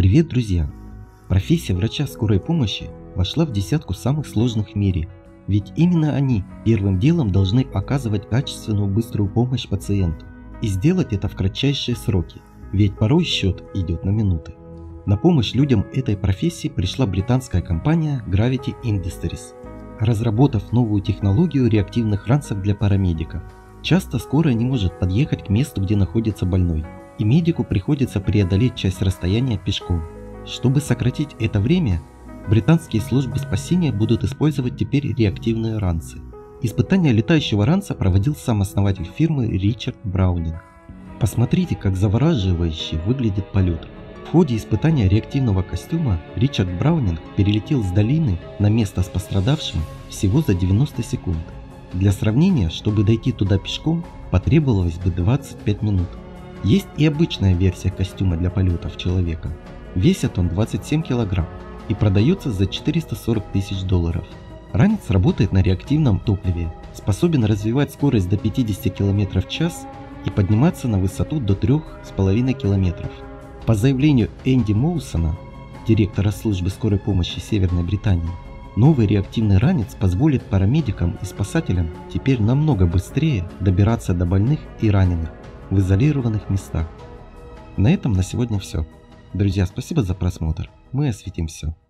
Привет, друзья! Профессия врача скорой помощи вошла в десятку самых сложных в мире, ведь именно они первым делом должны оказывать качественную быструю помощь пациенту. И сделать это в кратчайшие сроки, ведь порой счет идет на минуты. На помощь людям этой профессии пришла британская компания Gravity Industries, разработав новую технологию реактивных ранцев для парамедиков. Часто скорая не может подъехать к месту, где находится больной, и медику приходится преодолеть часть расстояния пешком. Чтобы сократить это время, британские службы спасения будут использовать теперь реактивные ранцы. Испытание летающего ранца проводил сам основатель фирмы Ричард Браунинг. Посмотрите, как завораживающе выглядит полет. В ходе испытания реактивного костюма Ричард Браунинг перелетел с долины на место с пострадавшим всего за 90 секунд. Для сравнения, чтобы дойти туда пешком, потребовалось бы 25 минут. Есть и обычная версия костюма для полетов человека. Весит он 27 кг и продается за $440 000. Ранец работает на реактивном топливе, способен развивать скорость до 50 км в час и подниматься на высоту до 3,5 км. По заявлению Энди Моусона, директора службы скорой помощи Северной Британии, новый реактивный ранец позволит парамедикам и спасателям теперь намного быстрее добираться до больных и раненых в изолированных местах. На этом на сегодня все. Друзья, спасибо за просмотр. Мы осветим все.